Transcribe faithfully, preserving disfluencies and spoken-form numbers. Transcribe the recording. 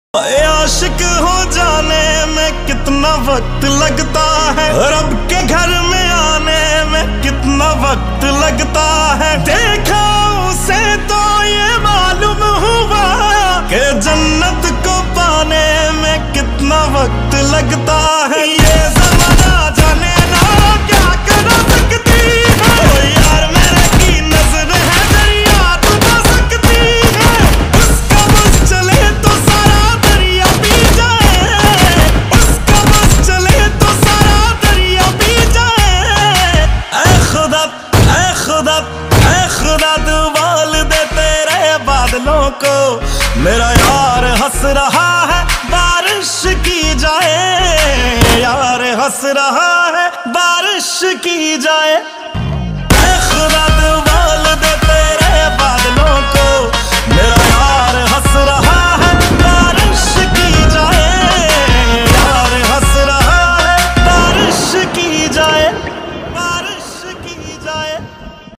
आशिक हो जाने में कितना वक्त लगता है, रब के घर में आने में कितना वक्त लगता है। देखा उसे तो ये मालूम हुआ कि जन्नत को पाने में कितना वक्त लगता है। ये ज़माना जाने ना क्या कर सकती है, ओ यार मेरे की नजर है दरिया डुबा सकती है। उसका बस चले तो सारा दरिया पी जाए, उसका बस चले तो सारा दरिया पी जाए। ऐ खुदा ऐ खुदा ऐ खुदा तू बोल दे तेरे बादलों को, मेरा यार हंस रहा है बारिश की जाए, यार हंस रहा है बारिश की जाए। ऐ खुदा